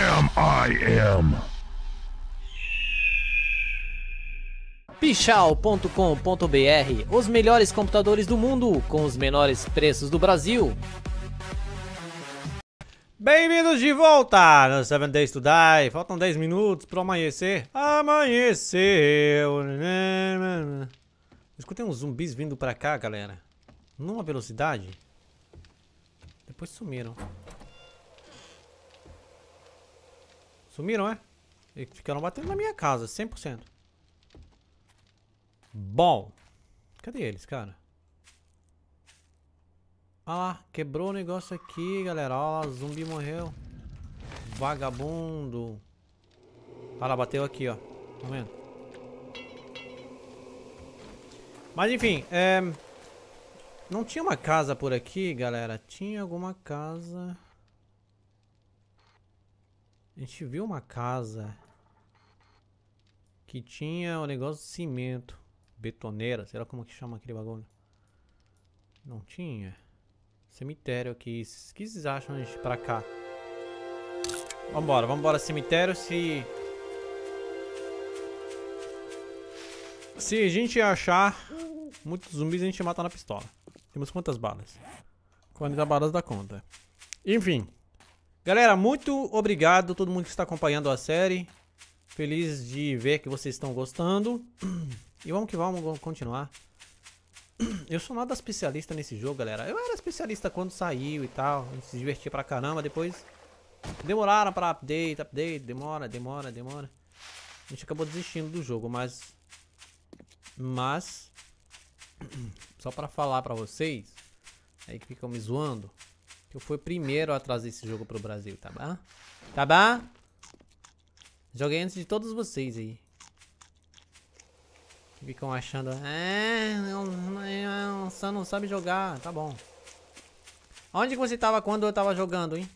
I am. Pichau.com.br, os melhores computadores do mundo com os menores preços do Brasil. Bem-vindos de volta no 7 Days to Die. Faltam 10 minutos pro amanhecer. Amanheceu. Escutei uns zumbis vindo pra cá, galera. Numa velocidade. Depois sumiram. Sumiram, é? E ficaram batendo na minha casa, 100%. Bom. Cadê eles, cara? Ah lá, quebrou o negócio aqui, galera. Ó, o zumbi morreu. Vagabundo. Ah lá, bateu aqui, ó. Tá vendo? Mas enfim, não tinha uma casa por aqui, galera? Tinha alguma casa. A gente viu uma casa que tinha o negócio de cimento. Betoneira, sei lá como que chama aquele bagulho. Não tinha. Cemitério aqui. O que vocês acham de ir pra cá? Vambora, cemitério. Se a gente achar muitos zumbis, a gente mata na pistola. Temos quantas balas? 40 balas da conta. Enfim. Galera, muito obrigado a todo mundo que está acompanhando a série. Feliz de ver que vocês estão gostando. E vamos que vamos continuar. Eu sou nada especialista nesse jogo, galera. Eu era especialista quando saiu e tal. A gente se divertia pra caramba. Depois demoraram pra update. Demora. A gente acabou desistindo do jogo, mas só pra falar pra vocês aí que ficam me zoando, que eu fui o primeiro a trazer esse jogo pro Brasil, tá bom? Tá bom? Joguei antes de todos vocês aí. Ficam achando, você não sabe jogar, tá bom. Onde que você tava quando eu tava jogando, hein?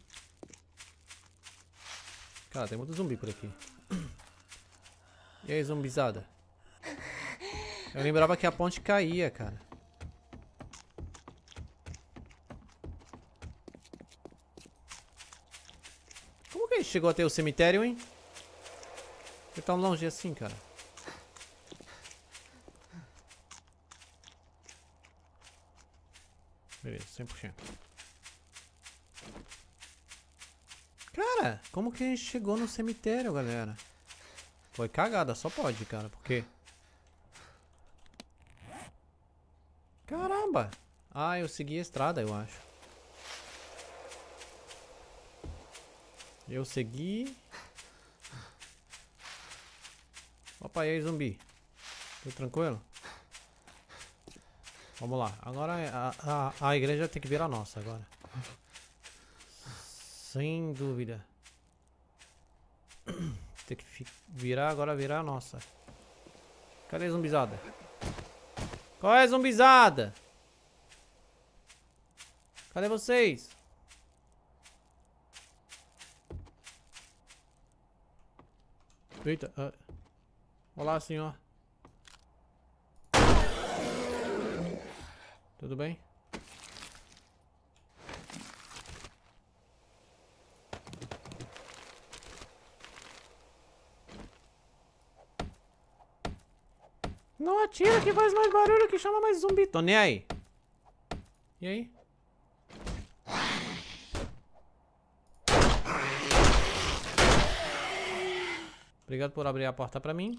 Cara, tem muito zumbi por aqui. E aí, zumbizada? Eu lembrava que a ponte caía, cara. Como que a gente chegou até o cemitério, hein? Por que tão longe assim, cara? Beleza, 100%. Cara, como que a gente chegou no cemitério, galera? Foi cagada, só pode, cara, porque... Caramba! Ah, eu segui a estrada, eu acho. Eu segui... Opa, e aí, zumbi? Tudo tranquilo? Vamos lá, agora a igreja tem que virar nossa agora. Sem dúvida. Tem que virar agora, virar nossa. Cadê a zumbizada? Qual é a zumbizada? Cadê vocês? Eita, olá, senhor. Tudo bem? Não atira que faz mais barulho, que chama mais zumbi. Tô nem aí. E aí? Obrigado por abrir a porta pra mim.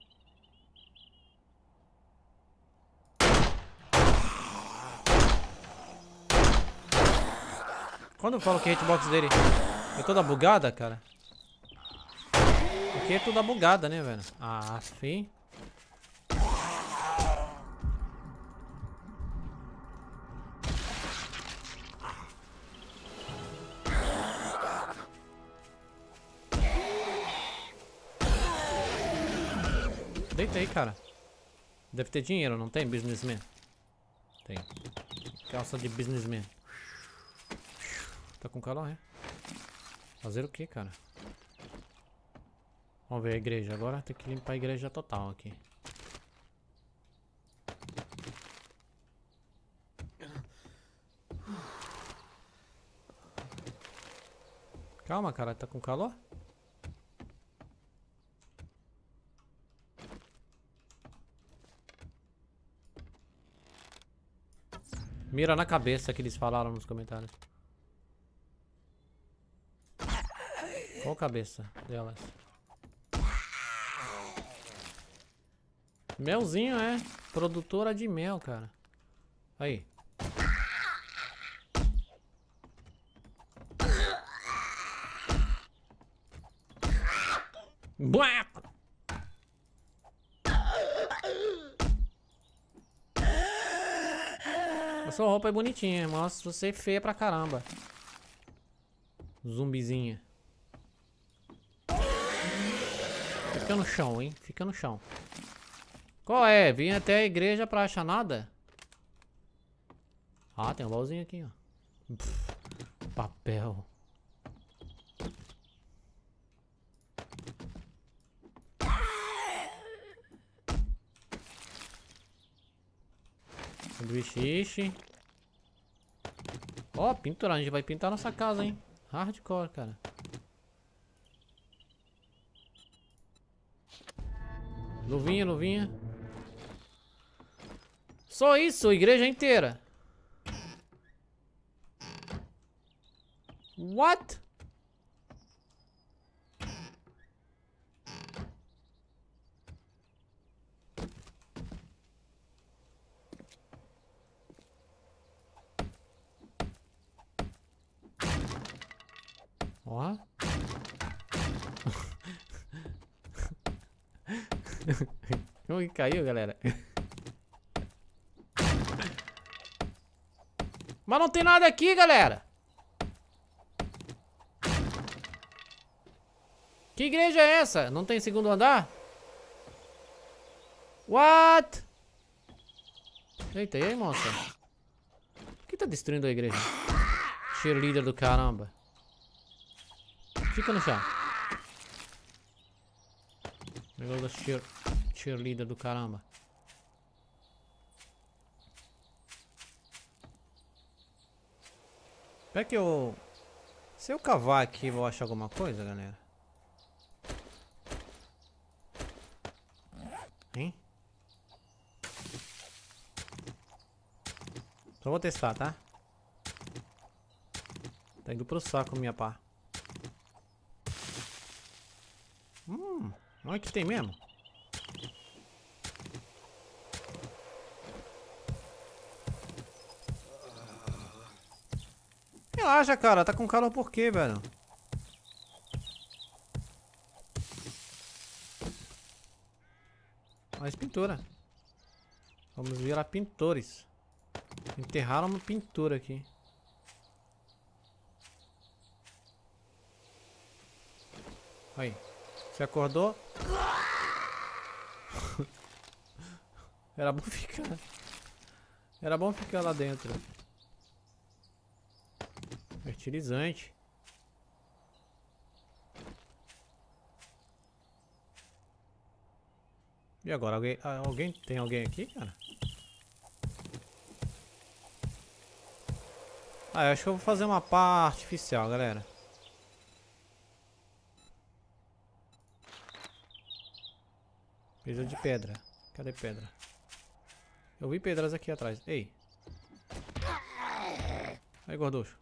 Quando eu falo que a hitbox dele é toda bugada, cara. Porque é toda bugada, né, velho? Ah, sim. Deita aí, cara. Deve ter dinheiro, não tem, businessman? Tem. Calça de businessman. Tá com calor, é? Fazer o que, cara? Vamos ver a igreja agora. Tem que limpar a igreja total aqui. Calma, cara. Tá com calor? Mira na cabeça que eles falaram nos comentários. Qual cabeça delas? Melzinho, é. Produtora de mel, cara. Aí. Bué! A sua roupa é bonitinha, mas você é feia pra caramba. Zumbizinha. Fica no chão, hein? Fica no chão. Qual é? Vim até a igreja pra achar nada? Ah, tem um baúzinho aqui, ó. Papel. Sanduíche. Ó, pintura. A gente vai pintar nossa casa, hein? Hardcore, cara. Luvinha, luvinha. Só isso, igreja inteira. What? Ó. Como que caiu, galera? Mas não tem nada aqui, galera. Que igreja é essa? Não tem segundo andar? What? Eita, e aí, moça? Por que tá destruindo a igreja? Cheerleader do caramba. Fica no chão. Negócio da cheerleader do caramba. Será que eu... Se eu cavar aqui, vou achar alguma coisa, galera? Hein? Só vou testar, tá? Tá indo pro saco, minha pá. Olha que tem mesmo. Relaxa, cara. Tá com calor por quê, velho? Mais pintura. Vamos virar pintores. Enterraram uma pintura aqui. Aí. Você acordou? Era bom ficar. Era bom ficar lá dentro. Fertilizante. E agora? Tem alguém aqui, cara? Ah, eu acho que eu vou fazer uma pá artificial, galera. Precisa de pedra. Cadê pedra? Eu vi pedras aqui atrás. Ei. Aí, gorducho.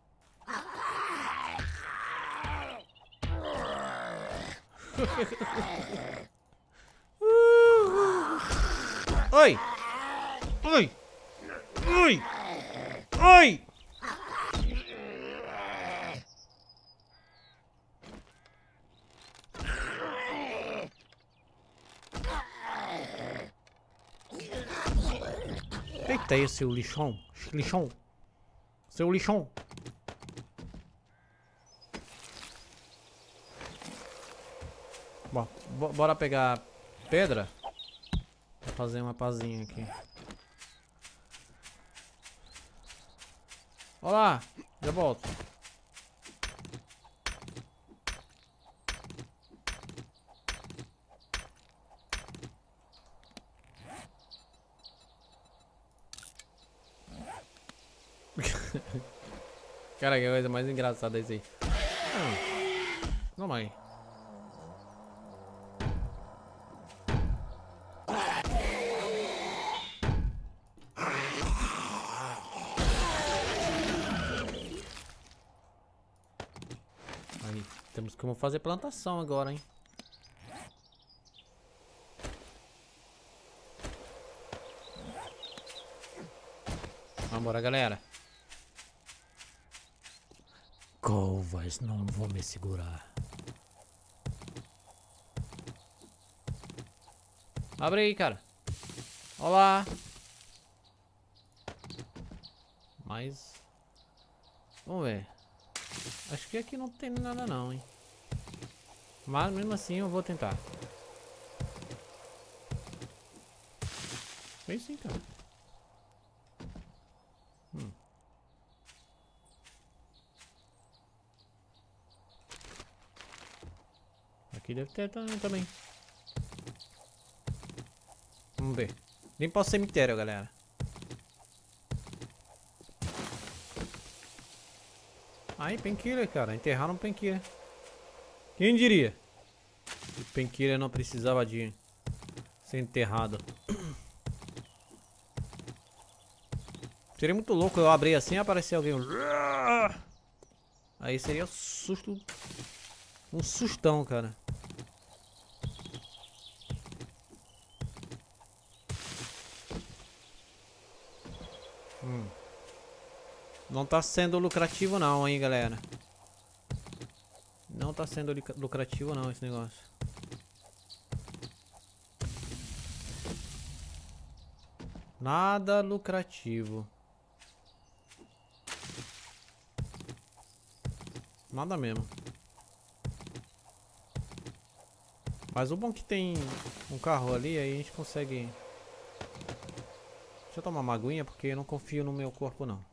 Oi! Oi! Oi! Oi! Eita aí, seu lixão. Lixão. Seu lixão. Bom, bora pegar pedra. Vou fazer uma pazinha aqui. Olá, já volto. Cara, que coisa mais engraçada isso aí. Calma aí. Temos como fazer plantação agora, hein? Vambora, galera. Covas não vão me segurar. Abre aí, cara. Olá. Mas... vamos ver. Acho que aqui não tem nada não, hein. Mas mesmo assim eu vou tentar. Vem sim, cara. Aqui deve ter também. Vamos ver. Vem para o cemitério, galera. Aí, painkiller, cara. Enterraram um painkiller. Quem diria? O painkiller não precisava de ser enterrado. Seria muito louco eu abrir assim e aparecer alguém. Aí seria susto. Um sustão, cara. Não tá sendo lucrativo não, hein, galera. Não tá sendo lucrativo não esse negócio. Nada lucrativo. Nada mesmo. Mas o bom é que tem um carro ali, aí a gente consegue... Deixa eu tomar uma aguinha porque eu não confio no meu corpo não.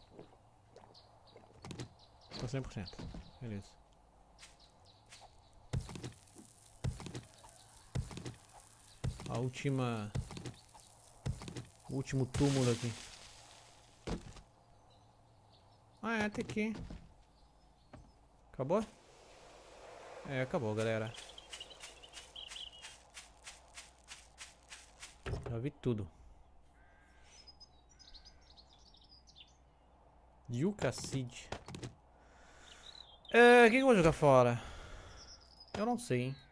Tô 100%. Beleza. A última... O último túmulo aqui. Ah, é, tem aqui. Acabou? É, acabou, galera. Já vi tudo. Yucca Seed. O que eu vou jogar fora? Eu não sei, hein.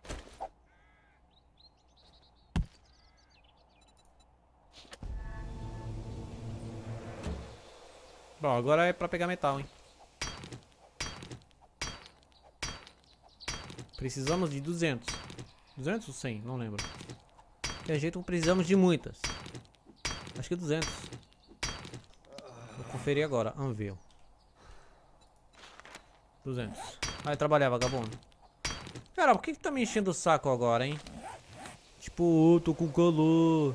Bom, agora é pra pegar metal, hein. Precisamos de 200. 200 ou 100? Não lembro. De jeito precisamos de muitas. Acho que 200. Vou conferir agora. Anvil. 200. Vai trabalhar, vagabundo. Cara, por que tá me enchendo o saco agora, hein? Tipo, tô com calor.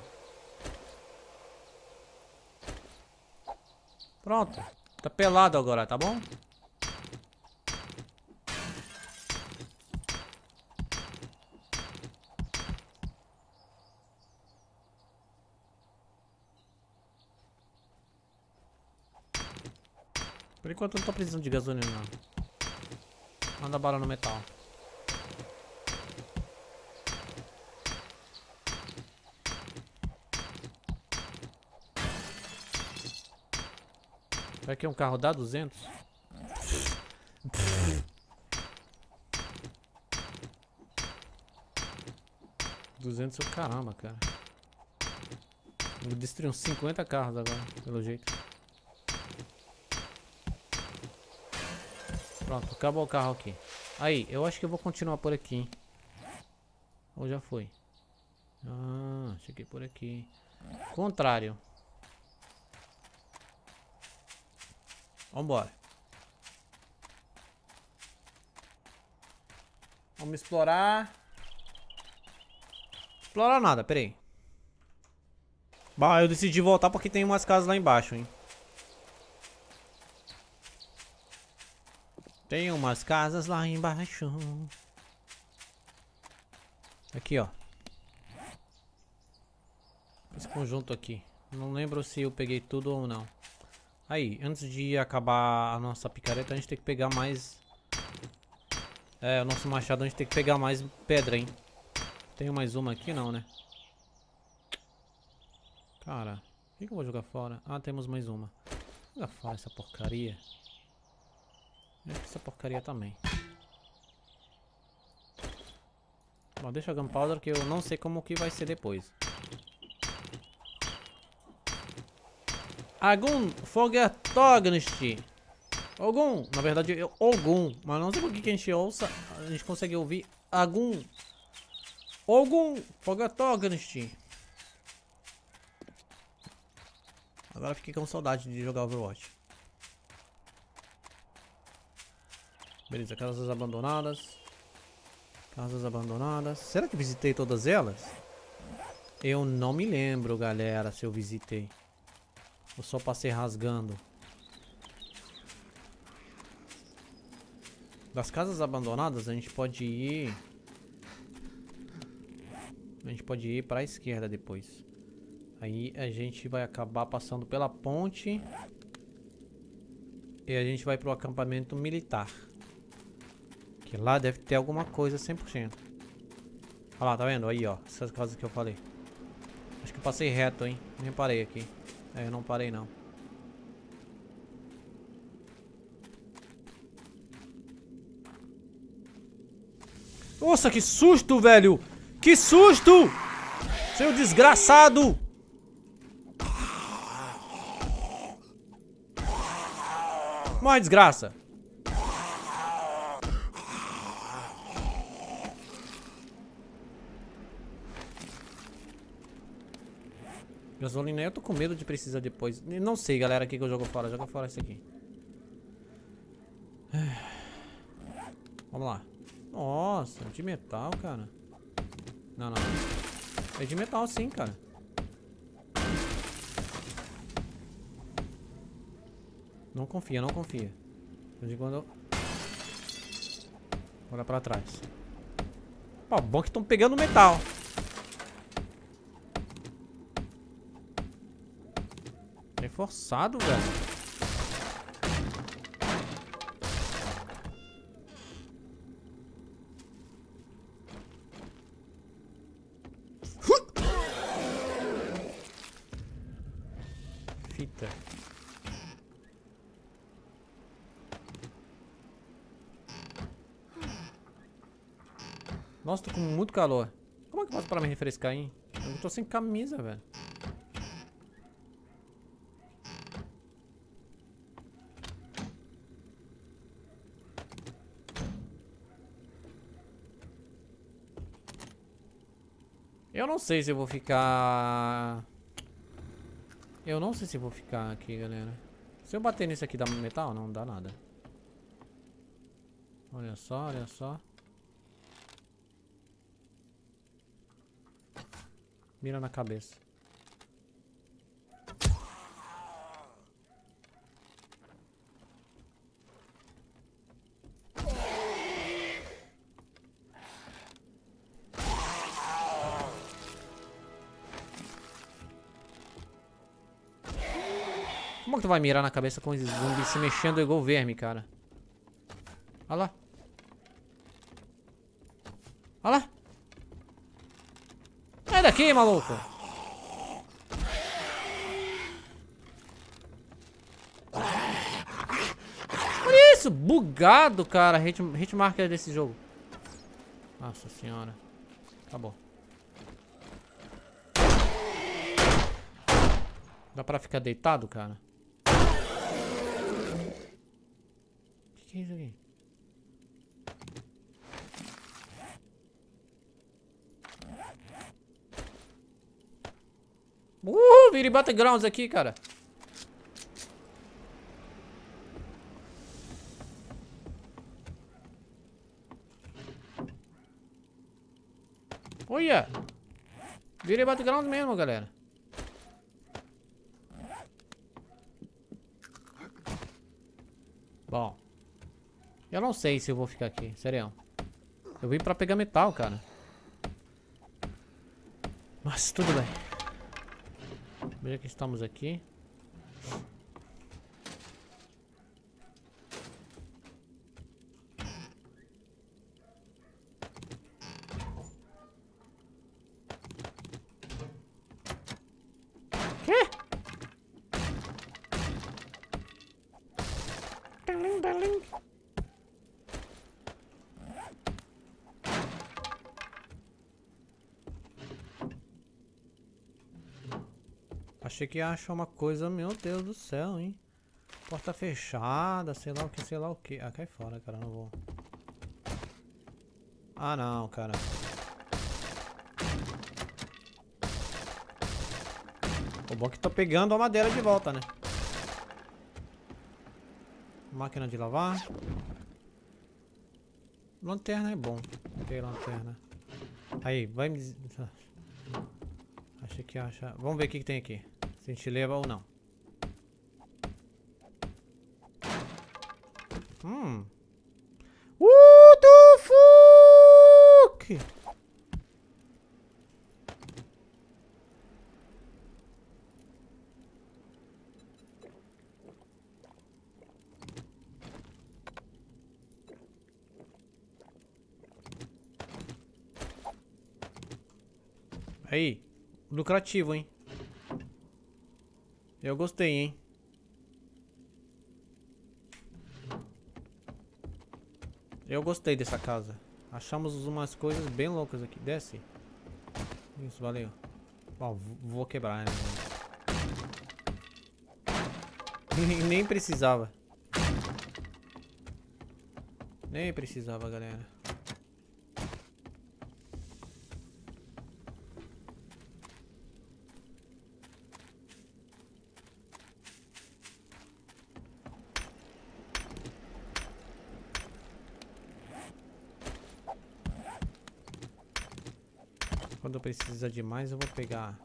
Pronto. Tá pelado agora, tá bom? Por enquanto eu não tô precisando de gasolina não. Manda bala no metal. Vai que um carro dá 200? $200 é o caramba, cara. Vou destruir uns 50 carros agora, pelo jeito. Pronto, acabou o carro aqui. Aí, eu acho que eu vou continuar por aqui, hein? Ou já foi? Ah, cheguei por aqui. Contrário. Vambora. Vamos explorar. Explorar nada, peraí. Bah, eu decidi voltar porque tem umas casas lá embaixo, hein. Tem umas casas lá embaixo. Aqui, ó. Esse conjunto aqui. Não lembro se eu peguei tudo ou não. Aí, antes de acabar a nossa picareta, a gente tem que pegar mais... É, o nosso machado a gente tem que pegar mais pedra, hein. Tem mais uma aqui? Não, né? Cara, o que eu vou jogar fora? Ah, temos mais uma. Vou jogar fora essa porcaria. Essa porcaria também. Bom, deixa a Gunpowder que eu não sei como que vai ser depois. Algum Fogatognost. Algum, na verdade é Ogum, mas não sei por que a gente ouça, a gente consegue ouvir algum Fogatognost. Agora fiquei com saudade de jogar Overwatch. Beleza, casas abandonadas. Casas abandonadas. Será que visitei todas elas? Eu não me lembro, galera, se eu visitei. Eu só passei rasgando. Das casas abandonadas a gente pode ir... A gente pode ir para a esquerda depois. Aí a gente vai acabar passando pela ponte. E a gente vai pro acampamento militar. Que lá deve ter alguma coisa 100%. Olha lá, tá vendo? Aí, ó. Essas casas que eu falei. Acho que eu passei reto, hein? Nem parei aqui. É, eu não parei, não. Nossa, que susto, velho! Que susto! Seu desgraçado! Morre, desgraça! Gasolina, eu tô com medo de precisar depois. Não sei, galera, o que eu jogo fora. Joga fora isso aqui. Vamos lá. Nossa, de metal, cara. Não, não. É de metal sim, cara. Não confia, não confia. De quando eu... Olha pra trás. Ó, bom que estão pegando metal. É forçado, velho. Fita. Nossa, tô com muito calor. Como é que eu faço pra me refrescar, hein? Eu tô sem camisa, velho. Eu não sei se eu vou ficar... Eu não sei se eu vou ficar aqui, galera. Se eu bater nisso aqui dá metal? Não dá nada. Olha só, olha só. Mira na cabeça. Como que tu vai mirar na cabeça com esse zumbi se mexendo igual verme, cara? Olha lá. Olha lá. Sai daqui, maluco. Olha isso, bugado, cara. Hitmarker desse jogo. Nossa senhora. Acabou. Dá pra ficar deitado, cara? O que é isso aqui? Vira e battlegrounds aqui, cara. Olha. Vira e battlegrounds mesmo, galera. Bom. Eu não sei se eu vou ficar aqui, sério. Eu vim pra pegar metal, cara. Mas tudo bem. Veja que estamos aqui. Quê? Talim, talim. Achei que ia achar uma coisa, meu Deus do céu, hein? Porta fechada, sei lá o que, sei lá o que. Ah, cai fora, cara, não vou. Ah, não, cara. O bom é que tô pegando a madeira de volta, né? Máquina de lavar. Lanterna é bom. Tem lanterna. Aí, vai me... Achei que acha... Vamos ver o que tem aqui. Se a gente leva ou não. What the fuck? Aí, lucrativo, hein? Eu gostei, hein? Eu gostei dessa casa. Achamos umas coisas bem loucas aqui. Desce. Isso, valeu. Ó, vou quebrar, né? Nem precisava. Nem precisava, galera. Quando precisa de mais, eu vou pegar.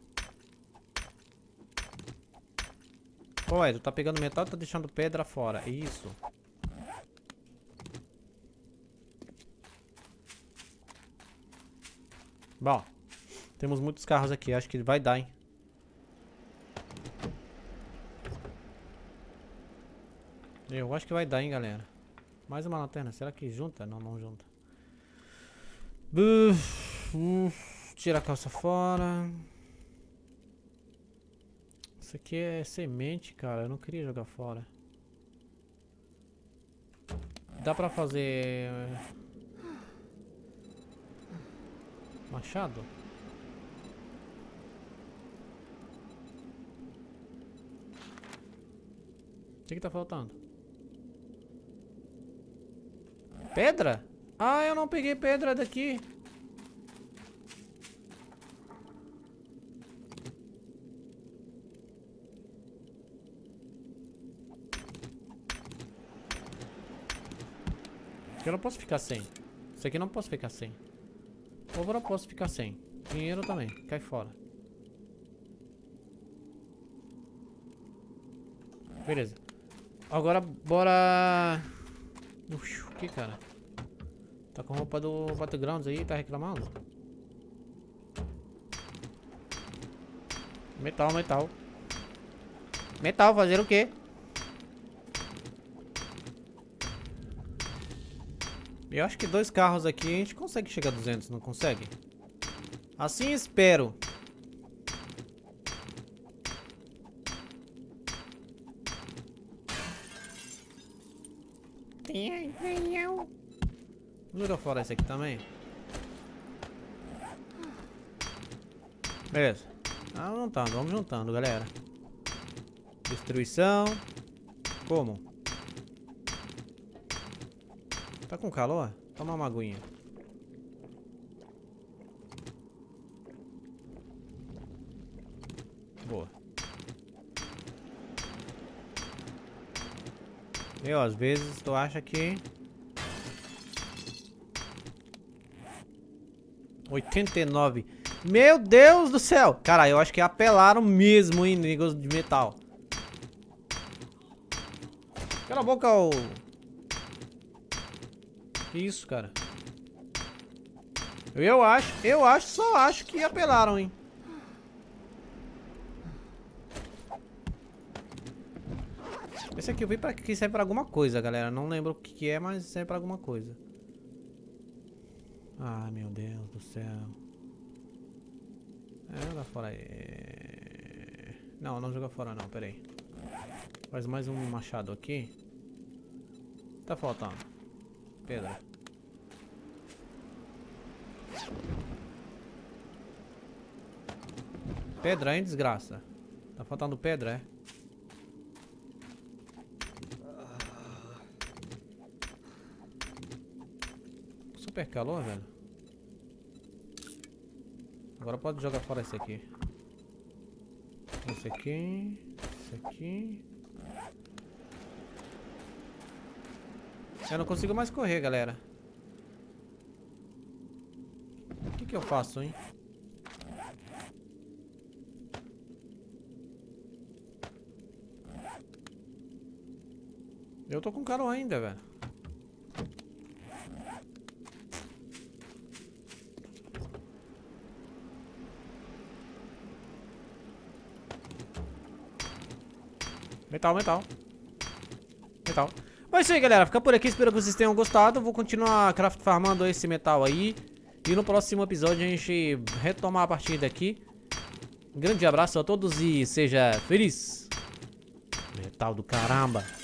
Pô, tu tá pegando metal e tá deixando pedra fora. Isso. Bom, temos muitos carros aqui. Acho que vai dar, hein? Eu acho que vai dar, hein, galera. Mais uma lanterna. Será que junta? Não, não junta. Tira a calça fora. Isso aqui é semente, cara. Eu não queria jogar fora. Dá pra fazer... machado? O que tá faltando? Pedra? Ah, eu não peguei pedra daqui. Eu não posso ficar sem. Isso aqui não posso ficar sem. Pólvora eu posso ficar sem. Dinheiro também. Cai fora. Beleza. Agora bora... o que, cara? Tá com roupa do Battlegrounds aí, tá reclamando? Metal, metal. Metal, fazer o quê? Eu acho que 2 carros aqui a gente consegue chegar a 200, não consegue? Assim espero. Vamos jogar fora esse aqui também. Beleza. Vamos juntando, galera. Destruição. Como? Tá com calor? Toma uma aguinha. Boa. Eu, às vezes, tu acha que... 89. Meu Deus do céu! Cara, eu acho que apelaram mesmo em negócio de metal. Cala a boca, ô... Que isso, cara? Só acho que apelaram, hein? Esse aqui eu vi pra que serve pra alguma coisa, galera. Não lembro o que é, mas serve pra alguma coisa. Ah, meu Deus do céu. Joga fora aí. Não, não joga fora não, pera aí. Faz mais um machado aqui. Tá faltando pedra. Pedra, hein, desgraça. Tá faltando pedra, é? Super calor, velho. Agora pode jogar fora esse aqui. Esse aqui. Esse aqui. Eu não consigo mais correr, galera. O que que eu faço, hein? Eu tô com calor ainda, velho. Metal. Metal. Mas é isso aí, galera. Fica por aqui. Espero que vocês tenham gostado. Vou continuar craft farmando esse metal aí. E no próximo episódio a gente retomar a partida aqui. Um grande abraço a todos e seja feliz. Metal do caramba.